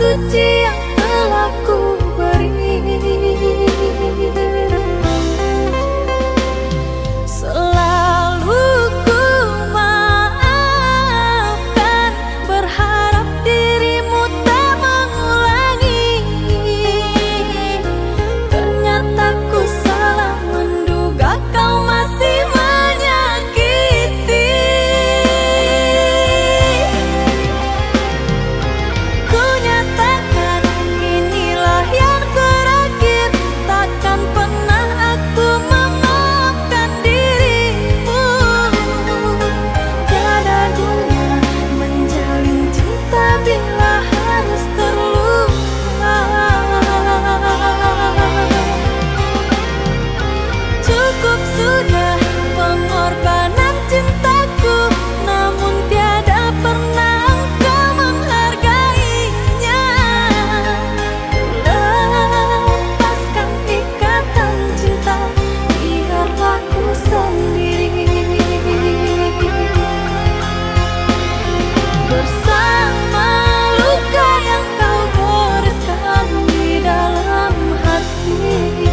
suci yang telah ku beri. Selalu ku maafkan, berharap dirimu tak mengulangi. Ternyata ku salah menduga kau masih menyakiti. Ku nyatakan inilah yang terakhir, takkan pernah aku memaafkan dirimu. Tiada guna menjalin cinta bila harus terluka. Cukup sudah pengorbanan cintaku, namun tiada pernah engkau menghargainya. Lepaskan ikatan cinta, biarlah ku sendiri bersama luka yang kau goreskan di dalam hati.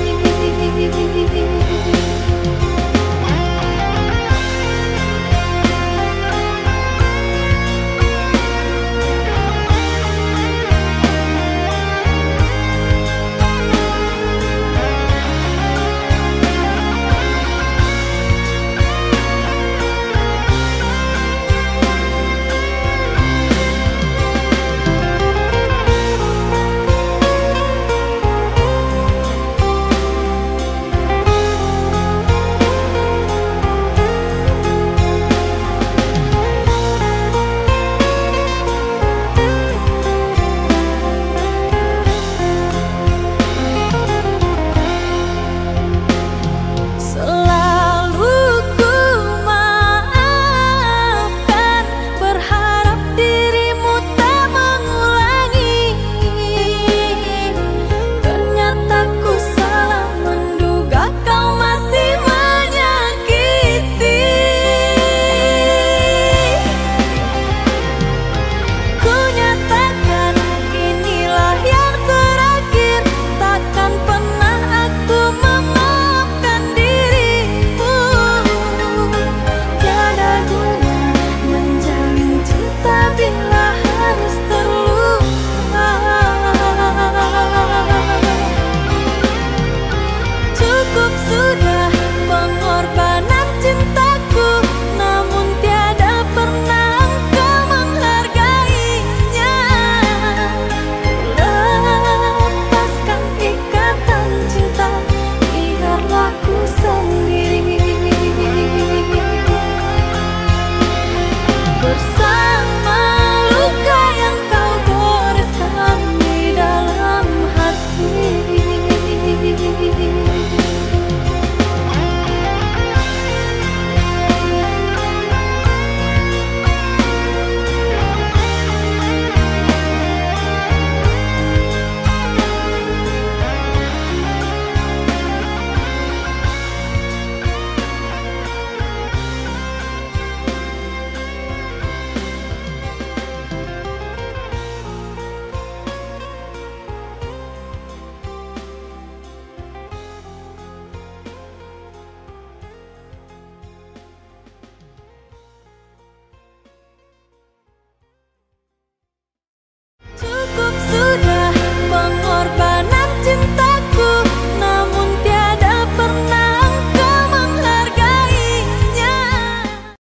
Selalu ku maafkan, berharap dirimu tak mengulangi. Ternyata ku salah menduga kau masih menyakiti. Ku nyatakan inilah yang terakhir, takkan pernah aku memaafkan dirimu. Tiada guna menjalin cinta bila harus terluka. Cukup sudah